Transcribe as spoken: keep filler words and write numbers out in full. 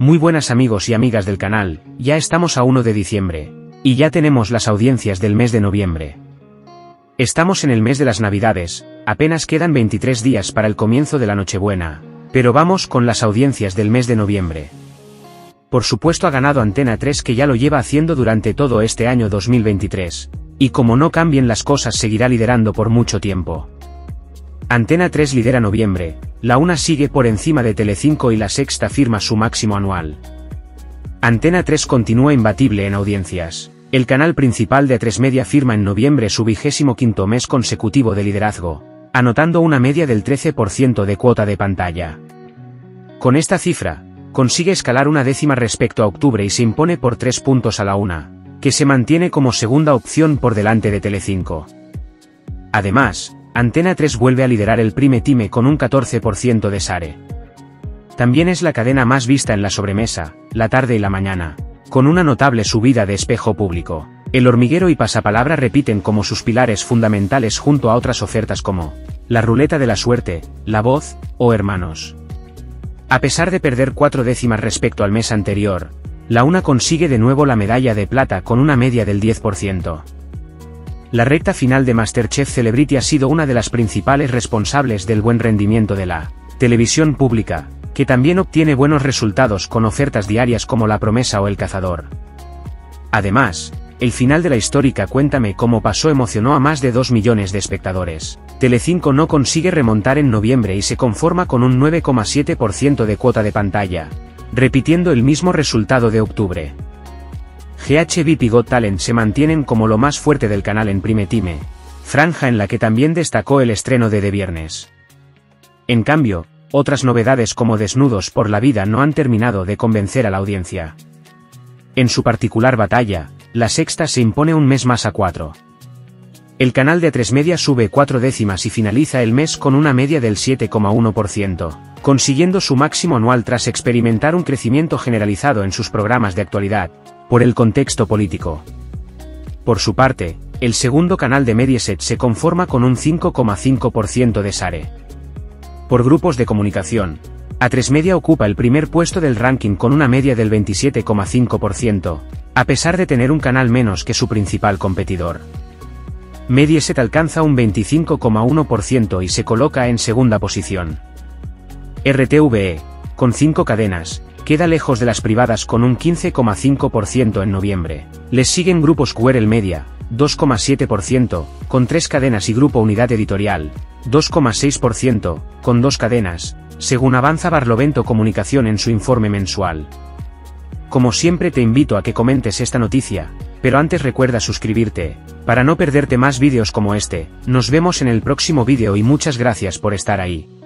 Muy buenas amigos y amigas del canal, ya estamos a uno de diciembre, y ya tenemos las audiencias del mes de noviembre. Estamos en el mes de las Navidades, apenas quedan veintitrés días para el comienzo de la Nochebuena, pero vamos con las audiencias del mes de noviembre. Por supuesto ha ganado Antena tres, que ya lo lleva haciendo durante todo este año dos mil veintitrés, y como no cambien las cosas seguirá liderando por mucho tiempo. Antena tres lidera noviembre, La Una sigue por encima de Telecinco y La Sexta firma su máximo anual. Antena tres continúa imbatible en audiencias. El canal principal de A tres Media firma en noviembre su vigésimo quinto mes consecutivo de liderazgo, anotando una media del trece por ciento de cuota de pantalla. Con esta cifra, consigue escalar una décima respecto a octubre y se impone por tres puntos a La Una, que se mantiene como segunda opción por delante de Telecinco. Además, Antena tres vuelve a liderar el prime time con un catorce por ciento de share. También es la cadena más vista en la sobremesa, la tarde y la mañana, con una notable subida de espejo público. El Hormiguero y Pasapalabra repiten como sus pilares fundamentales junto a otras ofertas como La Ruleta de la Suerte, La Voz, o Hermanos. A pesar de perder cuatro décimas respecto al mes anterior, La Una consigue de nuevo la medalla de plata con una media del diez por ciento. La recta final de MasterChef Celebrity ha sido una de las principales responsables del buen rendimiento de la televisión pública, que también obtiene buenos resultados con ofertas diarias como La Promesa o El Cazador. Además, el final de la histórica Cuéntame cómo pasó emocionó a más de dos millones de espectadores. Telecinco no consigue remontar en noviembre y se conforma con un nueve coma siete por ciento de cuota de pantalla, repitiendo el mismo resultado de octubre. G H V y Got Talent se mantienen como lo más fuerte del canal en prime time, franja en la que también destacó el estreno de De Viernes. En cambio, otras novedades como Desnudos por la Vida no han terminado de convencer a la audiencia. En su particular batalla, La Sexta se impone un mes más a cuatro. El canal de A tres Media sube cuatro décimas y finaliza el mes con una media del siete coma uno por ciento, consiguiendo su máximo anual tras experimentar un crecimiento generalizado en sus programas de actualidad, por el contexto político. Por su parte, el segundo canal de Mediaset se conforma con un cinco coma cinco por ciento de share. Por grupos de comunicación, A tres Media ocupa el primer puesto del ranking con una media del veintisiete coma cinco por ciento, a pesar de tener un canal menos que su principal competidor. Mediaset alcanza un veinticinco coma uno por ciento y se coloca en segunda posición. R T V E, con cinco cadenas, queda lejos de las privadas con un quince coma cinco por ciento en noviembre. Les siguen grupos Querel Media, dos coma siete por ciento, con tres cadenas y Grupo Unidad Editorial, dos coma seis por ciento, con dos cadenas, según avanza Barlovento Comunicación en su informe mensual. Como siempre te invito a que comentes esta noticia, pero antes recuerda suscribirte, para no perderte más vídeos como este. Nos vemos en el próximo vídeo y muchas gracias por estar ahí.